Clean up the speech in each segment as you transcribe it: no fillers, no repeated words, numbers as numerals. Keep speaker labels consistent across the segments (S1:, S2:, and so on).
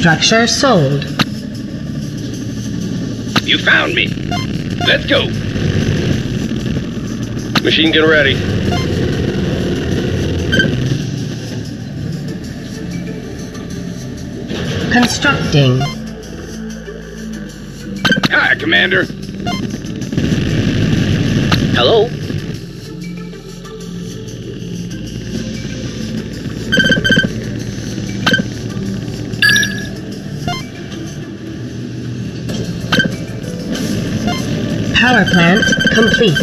S1: Structure sold.
S2: You found me. Let's go. Machine gun ready.
S1: Constructing.
S2: Hi, Commander. Hello?
S1: Power plant complete.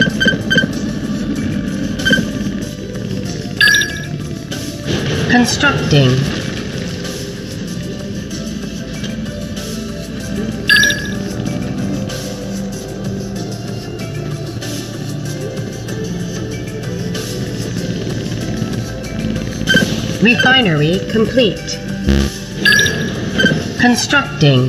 S1: Constructing. Refinery complete. Constructing.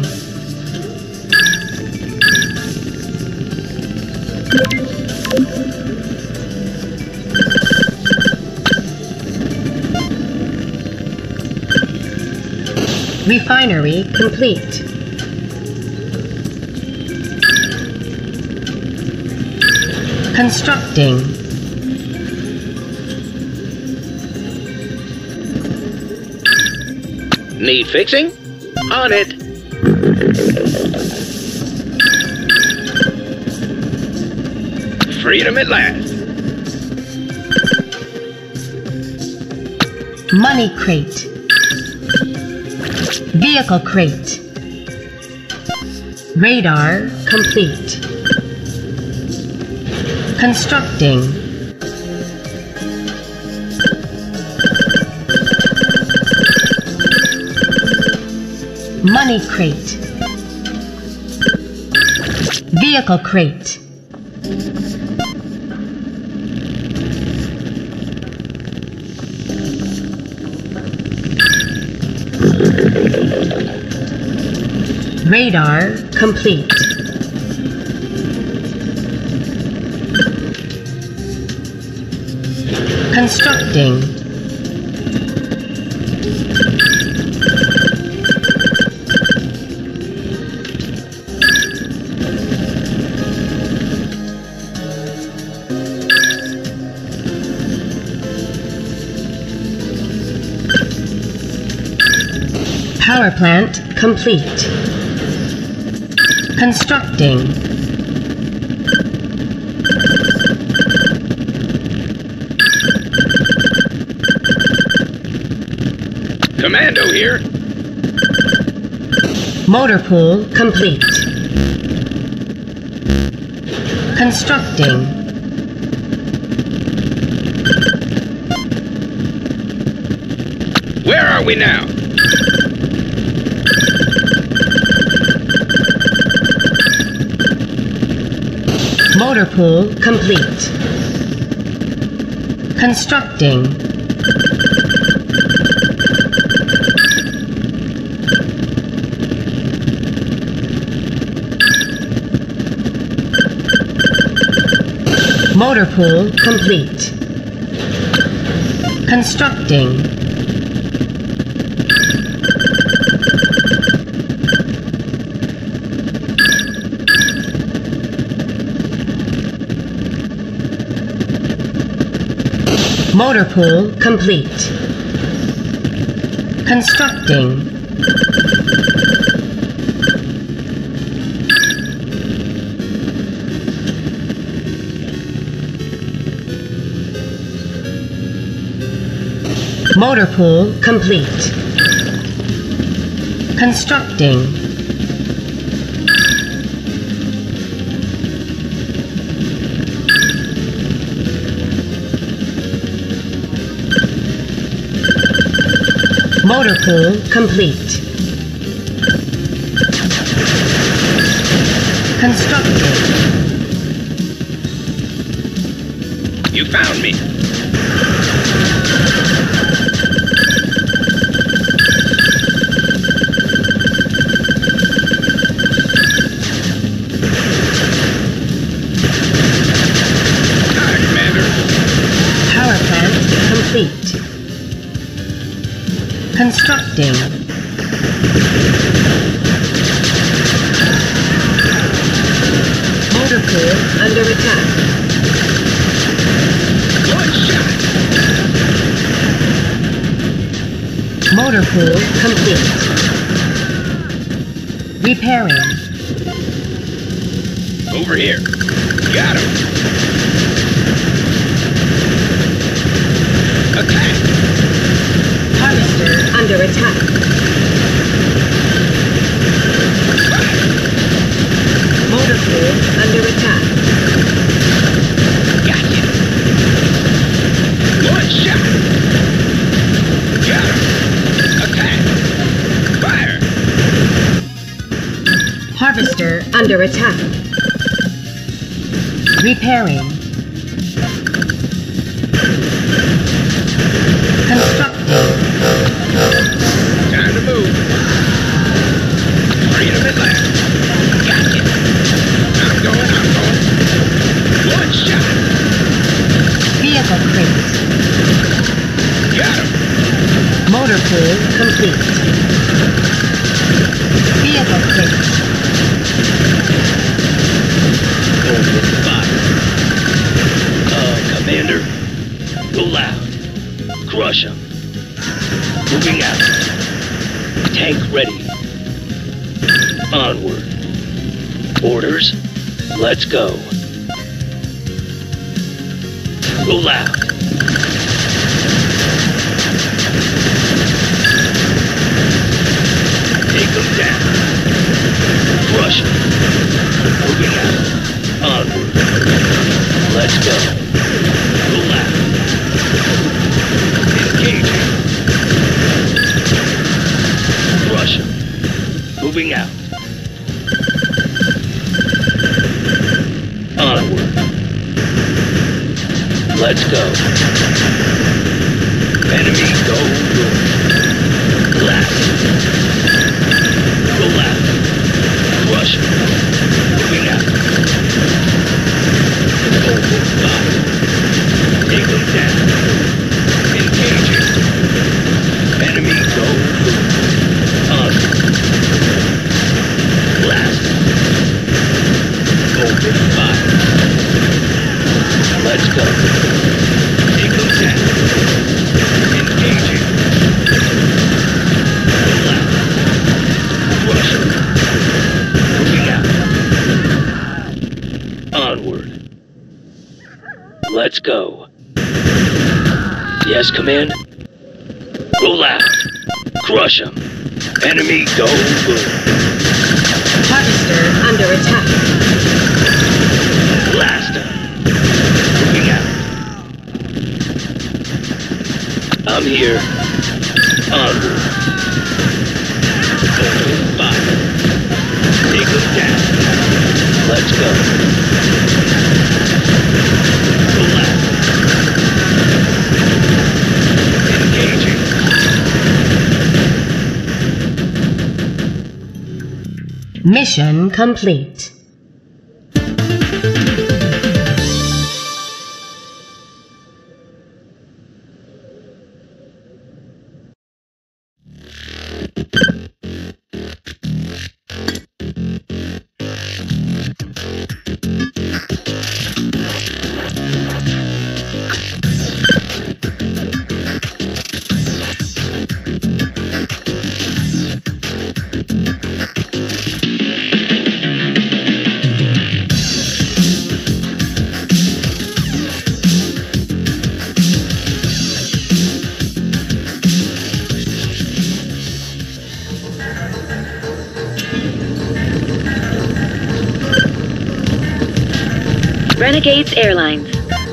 S1: Refinery complete. Constructing.
S2: Need fixing? On it. Freedom at last.
S1: Money crate. Vehicle crate. Radar complete. Constructing. Money crate. Vehicle crate. Radar complete. Constructing. Power plant complete. Constructing.
S2: Commando here.
S1: Motor pool complete. Constructing.
S2: Where are we now?
S1: Motor pool complete. Constructing. Motor pool complete. Constructing. Motor pool complete. Constructing. Motor pool complete. Constructing. Motor pool complete. Constructing.
S2: You found me. Hi, Commander.
S1: Power plant complete. Constructing. Motor pool under attack.
S2: One shot.
S1: Motor pool complete. Repairing.
S2: Over here. Got him. Attack.
S1: Harvester under attack. Motor pool under attack.
S2: Gotcha. One shot. Got him. Attack. Fire.
S1: Harvester under attack. Repairing. Constructing.
S2: Time to move. Freedom at last. Gotcha. I'm going. One shot.
S1: Vehicle crate.
S2: Got him.
S1: Motor pool complete. Vehicle crate.
S3: Open fire. Commander. Go loud. Crush him. Moving out. Tank ready. Onward. Orders. Let's go. Go loud. Take them down. Crush them. Moving out. Onward. Let's go. Go loud. Engaging. Crush them. Moving out. Onward. Let's go. Enemy go good. Last. Go left. Crush him. Moving out. Open fire. Take them down. Engaging. Enemy go good. On. Last. Open fire. Let's go. Take them down. Engaging. Go left. Crush him. Moving out. Onward. Let's go. Yes, command? Roll out. Crush him. Enemy go good.
S1: Harvester under attack.
S3: Blast him. Moving out. I'm here. Onward. Open fire. Take them down. Let's go. Go left. Engaging.
S1: Mission complete.
S4: Renegades Airlines.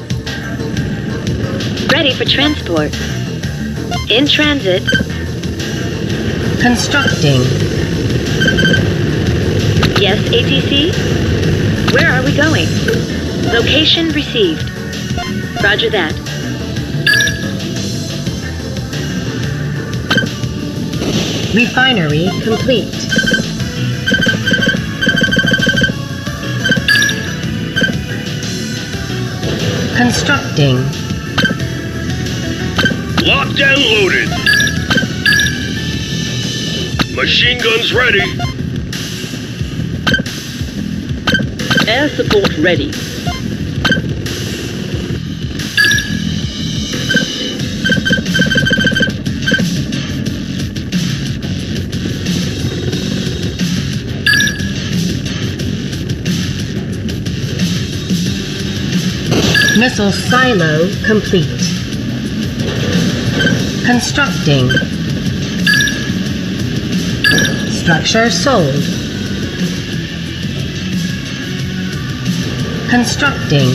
S4: Ready for transport. In transit.
S1: Constructing.
S4: Yes, ATC? Where are we going? Location received. Roger that.
S1: Refinery complete. Constructing.
S3: Locked and loaded. Machine guns ready.
S4: Air support ready.
S1: Missile silo complete. Constructing. Structure sold. Constructing.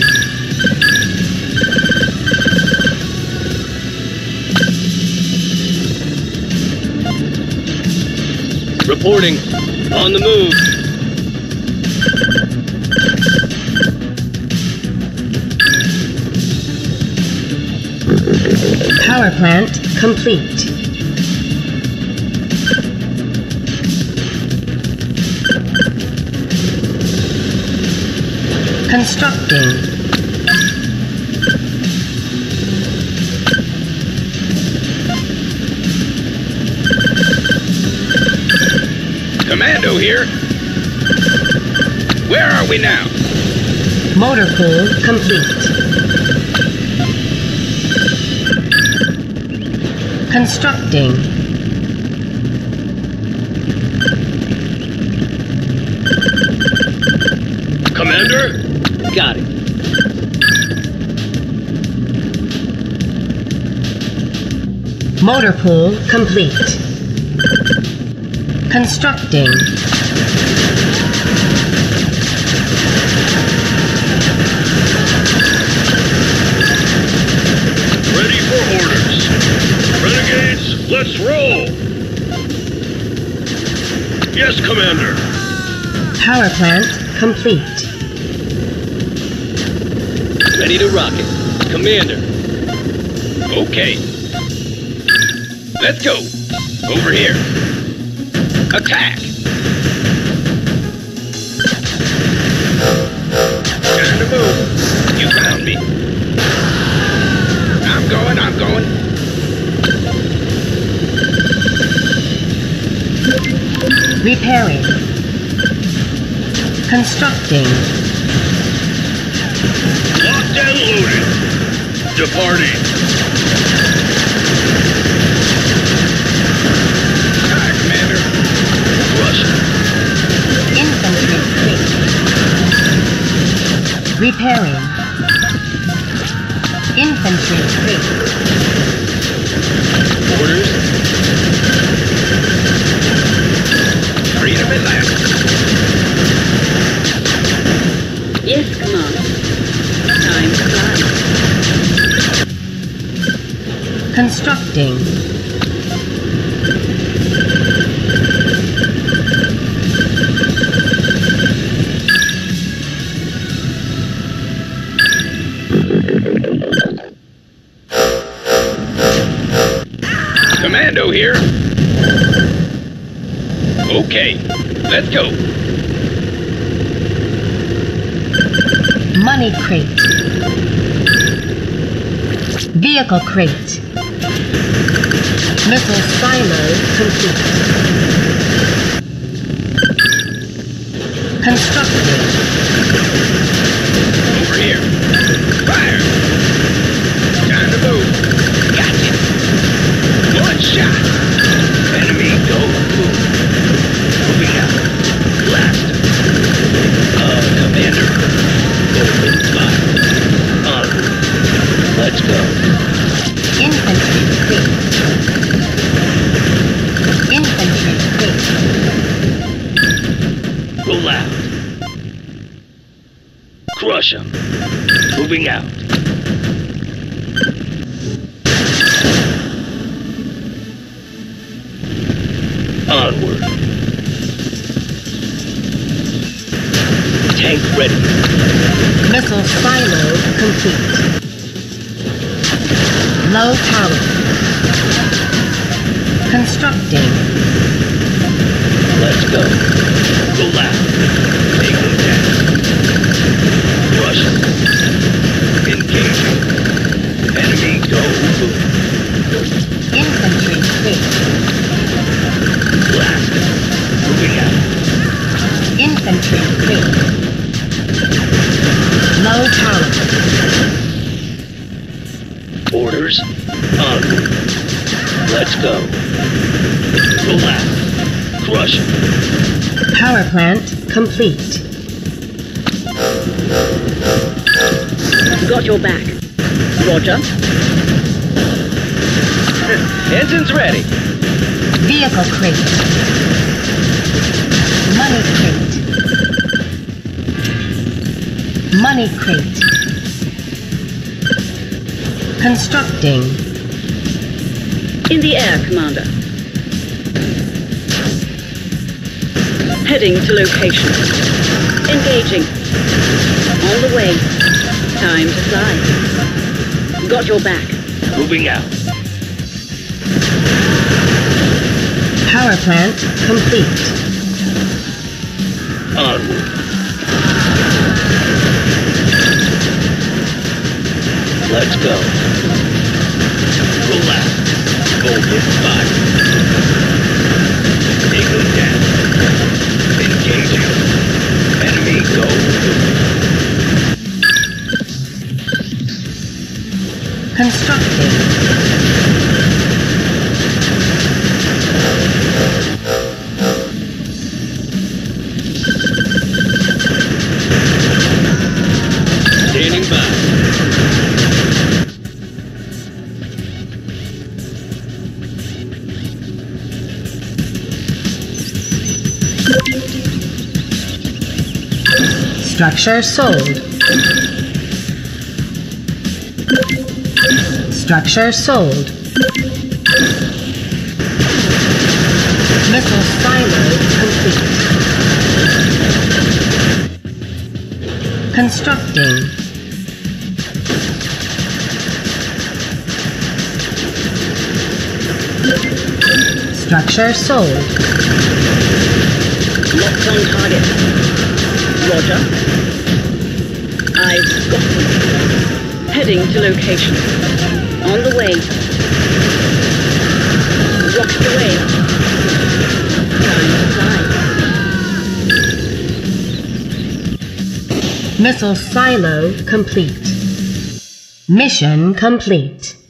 S3: Reporting. On the move.
S1: Power plant complete. Constructing.
S2: Commando here. Where are we now?
S1: Motor pool complete. Constructing.
S3: Commander? Got it.
S1: Motor pool complete. Constructing.
S3: Ready for orders. Renegades, let's roll. Yes, Commander.
S1: Power plant complete.
S3: Ready to rock it. Commander.
S2: Okay. Let's go. Over here. Attack! Time to move. You found me. I'm going.
S1: Repairing. Constructing.
S3: Locked and loaded. Departing.
S2: Hi, Commander.
S3: Russia.
S1: Infantry crate. Repairing. Infantry crate.
S3: Orders.
S2: Freedom at last.
S4: Yes, Command. Time to fly.
S1: Constructing.
S2: Commando here. Okay, let's go.
S1: Money crate. Vehicle crate. Missile silo complete. Constructing.
S2: Over here. Fire! Time to move. Gotcha. One shot. Enemy go. Moving out. Blast. Commander. Open fire. Let's go.
S1: Infantry crate. Infantry crate.
S3: Roll out. Crush 'em. Moving out. Onward. Tank ready.
S1: Missile silo complete. Low power. Constructing.
S3: Let's go. Roll out. Take them down. Crush 'em. Engaging. Enemy go.
S1: Infantry crate.
S3: Blast.
S1: Low tower.
S3: Orders. Onward. Let's go. Relax. Crush it.
S1: Power plant complete.
S4: Got your back. Roger.
S3: Engine's ready.
S1: Vehicle crate. Money crate. Money crate. Constructing.
S4: In the air, Commander. Heading to location. Engaging. On the way. Time to fly. Got your back.
S3: Moving out.
S1: Power plant complete.
S3: Onward. Let's go. Relax. Open fire. Take them down. Engaging. Enemy go.
S1: Constructing.
S3: Standing by.
S1: Structure sold. Structure sold. Missile silo complete. Constructing. Structure sold.
S4: Locked on target. Roger. I've got them. Heading to location. On the way. Rocket away. Time to fly.
S1: Missile silo complete. Mission complete.